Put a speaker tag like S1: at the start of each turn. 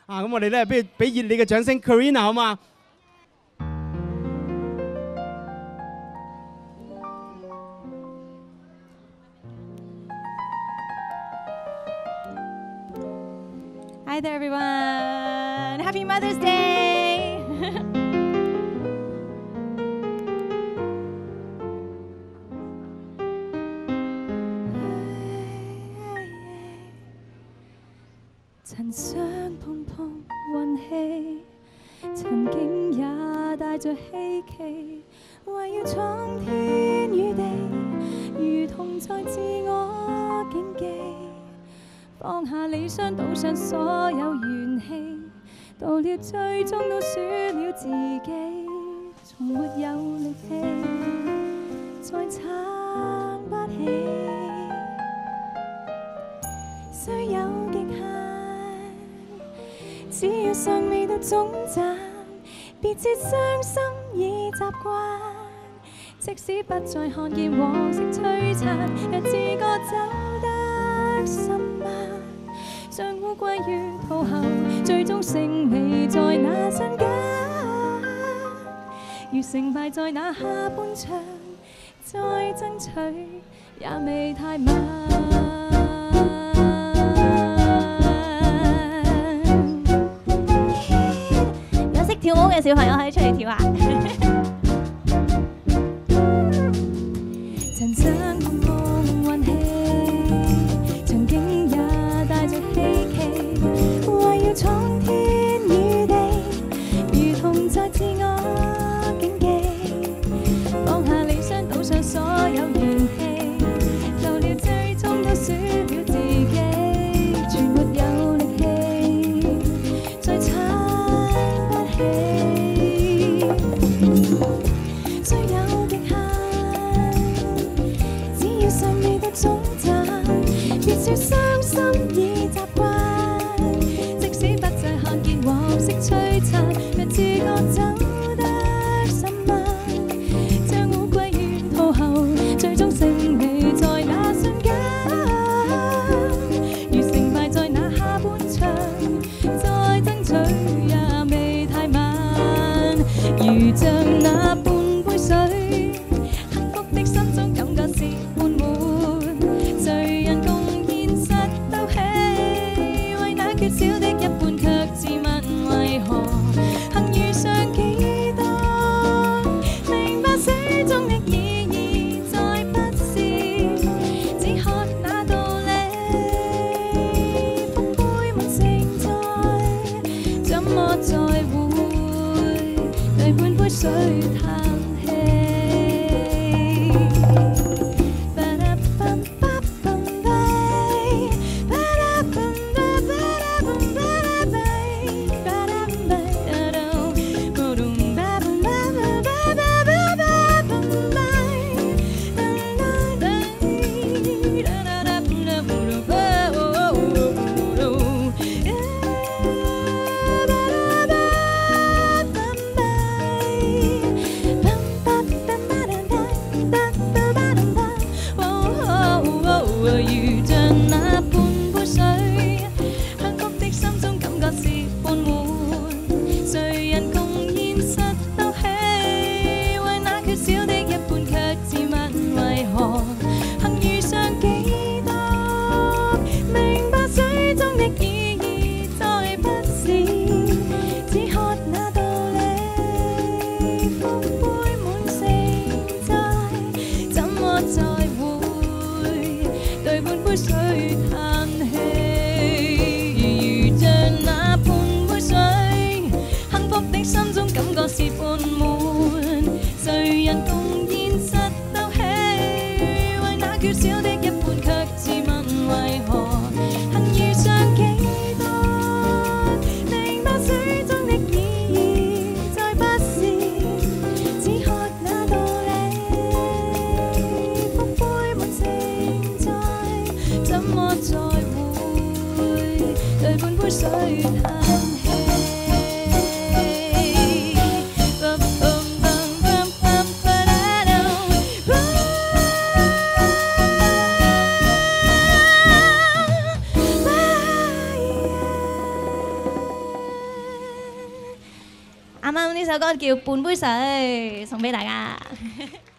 S1: 啊，咁我哋咧不如俾熱烈嘅掌聲 ，Corinna 好嘛？
S2: Hi there, everyone. Happy Mother's Day. 曾想碰碰運氣，曾經也帶着希冀，為要闖天與地，如同在自我競技。 放下理想，賭上所有元氣，到了最終都輸了自己，從沒有力氣再撐不起。雖有極限，只要尚未到終站，別設傷心已習慣。即使不再看見往昔璀璨，若自覺走得甚慢。 像烏龜於肚後，最終勝利在那瞬間。如成敗在那下半場，再爭取也未太晚。有識跳舞嘅小朋友可以出嚟跳下。曾想碰碰運氣，曾經也帶着希冀，為要闖天與地，如同在自我競技。放下理想，賭上所有元氣，到了最終都輸了自己，全沒有力氣再撐不起。雖有極限，只要尚未到終站，別說傷心已習慣。即使不再看見往昔璀璨，若自覺走得甚慢，將烏龜於肚後，最終勝利在那瞬間。如成敗在那下半場，再爭取也未太晚。如像那半杯水，幸福的心中感覺是滿滿。誰人共現實鬥氣，為那缺少的一半卻自問為何幸遇上幾多？明白水中的意義，再不是只喝那道理。福杯滿盛載，怎麼再會對半杯水嘆氣？ 如像那半杯水，幸福的心中感覺是滿滿。誰人共現實鬥氣，為那缺少的一半卻自問為何幸遇上幾多？明白水中的意義，再不是只喝那道理。福杯滿盛載，怎麼再會對半杯水嘆氣？如像那半杯水，幸福的心中感覺是半滿。誰人共現實鬥氣，為那缺少的一半卻自問為何幸遇上幾多？明白水中的意義，再不是只喝那道理。福杯滿盛載，怎麼再會對半杯水嘆氣？ 啱啱呢首歌叫《半杯水》，送俾大家。